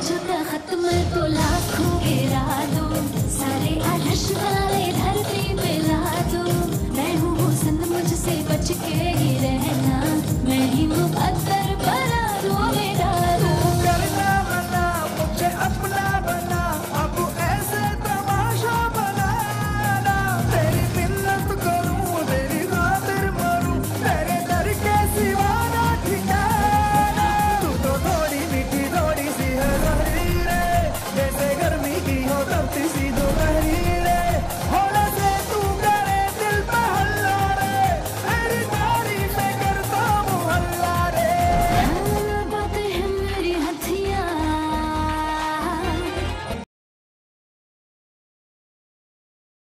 झुका खत में तो लाखों गिरा दो, सारे आदर्श वाले धरती पे ला दो। मैं हूँ हुस्न मुझसे बच के ही